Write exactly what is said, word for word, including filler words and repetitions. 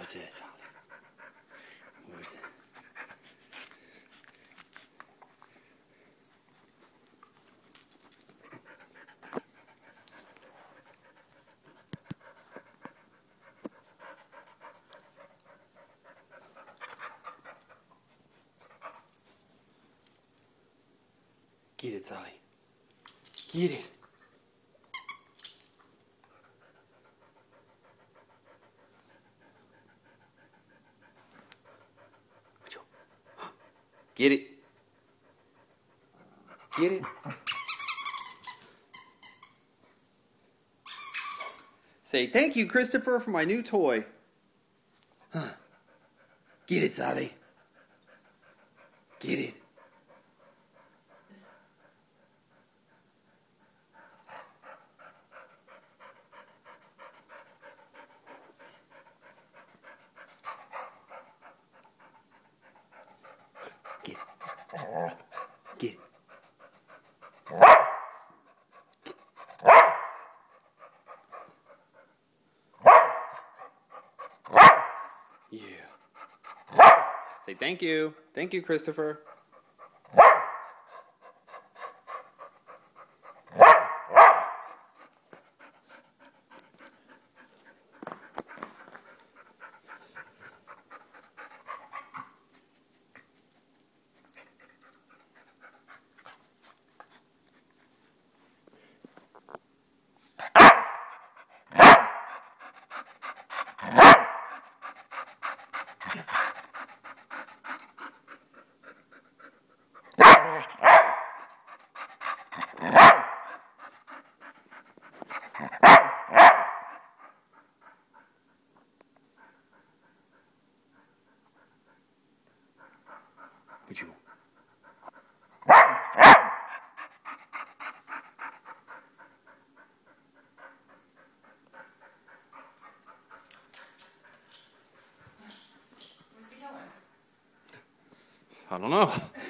That's it, Sally. Where's it? Get it, Sally. Get it. Get it. Get it. Say, thank you, Christopher, for my new toy. Huh. Get it, Sally. Get it. Get it. Get it. Yeah. Say thank you. Thank you, Christopher. What you want? I don't know.